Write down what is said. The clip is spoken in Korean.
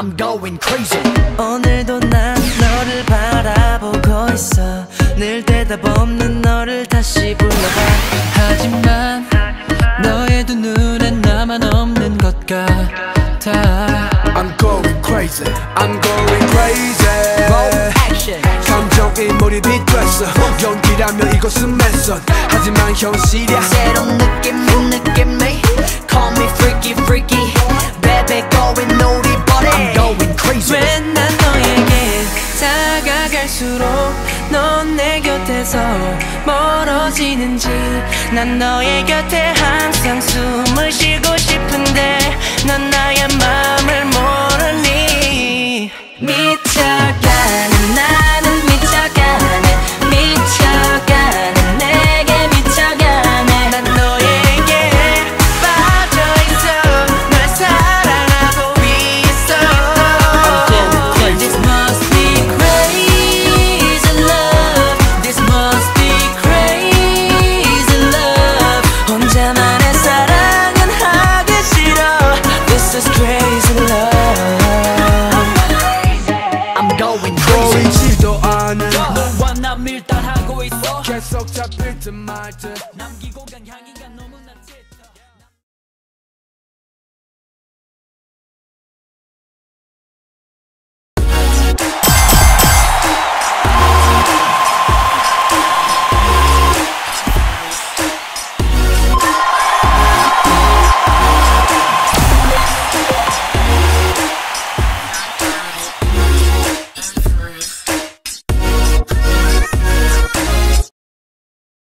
I'm going crazy. 오늘도 난 너를 바라보고 있어. 늘 대답 없는 너를 다시 불러봐. 하지만 너의 두 눈엔 나만 없는 것 같아. I'm going crazy, I'm going crazy. Roll action. 감정이 몰입이 됐어. 연기라면 이것은 맨선. 하지만 현실이야. 새로운 느낌이 Call me freaky freaky. Baby going naughty but I'm going crazy. 왜 난 너에게 다가갈수록 넌 내 곁에서 멀어지는지. 난 너의 곁에 항상 숨을 쉬어